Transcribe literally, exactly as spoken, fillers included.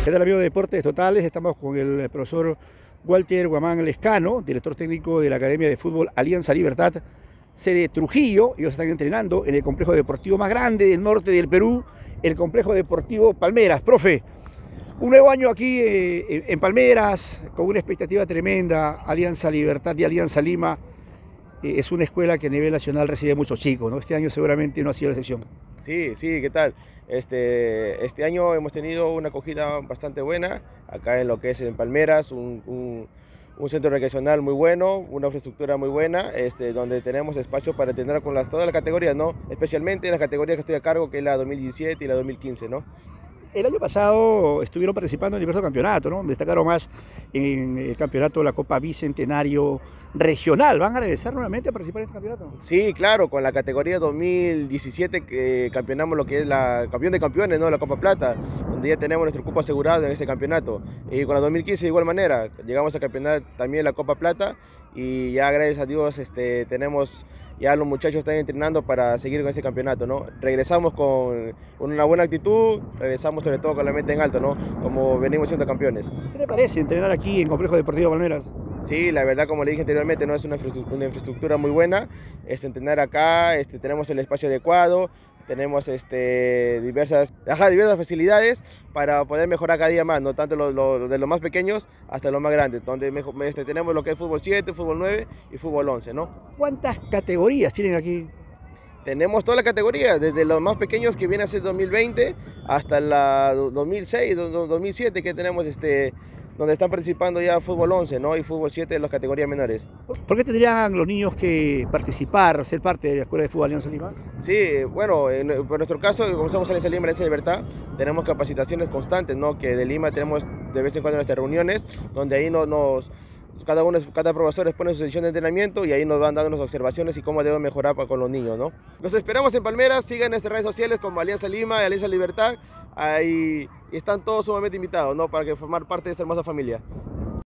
¿Qué tal, amigos de Deportes Totales? Estamos con el profesor Walter Guamán Lescano, director técnico de la Academia de Fútbol Alianza Libertad, sede Trujillo. Ellos están entrenando en el complejo deportivo más grande del norte del Perú, el complejo deportivo Palmeras. Profe, un nuevo año aquí eh, en Palmeras, con una expectativa tremenda. Alianza Libertad y Alianza Lima eh, es una escuela que a nivel nacional recibe muchos chicos, ¿no? Este año seguramente no ha sido la excepción. Sí, sí, ¿qué tal? Este, este año hemos tenido una acogida bastante buena acá en lo que es en Palmeras, un, un, un centro recreacional muy bueno, una infraestructura muy buena, este, donde tenemos espacio para atender con las, todas las categorías, ¿no? Especialmente en las categorías que estoy a cargo, que es la dos mil diecisiete y la dos mil quince, ¿no? El año pasado estuvieron participando en diversos campeonatos, ¿no? Destacaron más en el campeonato de la Copa Bicentenario Regional. ¿Van a regresar nuevamente a participar en este campeonato? Sí, claro, con la categoría dos mil diecisiete que campeonamos lo que es la campeón de campeones, ¿no? La Copa Plata, donde ya tenemos nuestro cupo asegurado en este campeonato. Y con la dos mil quince de igual manera, llegamos a campeonar también la Copa Plata y ya gracias a Dios este, tenemos, ya los muchachos están entrenando para seguir con ese campeonato, ¿no? Regresamos con una buena actitud, regresamos sobre todo con la meta en alto, ¿no? Como venimos siendo campeones. ¿Qué le parece entrenar aquí en Complejo Deportivo Palmeras? Sí, la verdad, como le dije anteriormente, no es una, una infraestructura muy buena. Este, entrenar acá, este, tenemos el espacio adecuado, tenemos este, diversas, ajá, diversas facilidades para poder mejorar cada día más, no tanto lo, lo, de los más pequeños hasta los más grandes, donde mejor, este, tenemos lo que es fútbol siete, fútbol nueve y fútbol once, ¿no? ¿Cuántas categorías tienen aquí? Tenemos todas las categorías, desde los más pequeños que viene a ser dos mil veinte hasta la dos mil seis, dos mil siete que tenemos este, donde están participando ya fútbol once, ¿no? Y fútbol siete de las categorías menores. ¿Por qué tendrían los niños que participar, ser parte de la Escuela de Fútbol Alianza Lima? Sí, bueno, en, por nuestro caso, como somos Alianza Lima, Alianza Libertad, tenemos capacitaciones constantes, ¿no? Que de Lima tenemos de vez en cuando nuestras reuniones, donde ahí nos, nos cada uno, cada profesor expone su sesión de entrenamiento y ahí nos van dando las observaciones y cómo deben mejorar para con los niños, ¿no? Los esperamos en Palmeras, sigan nuestras redes sociales como Alianza Lima y Alianza Libertad, ahí y están todos sumamente invitados, ¿no? Para que formar parte de esta hermosa familia.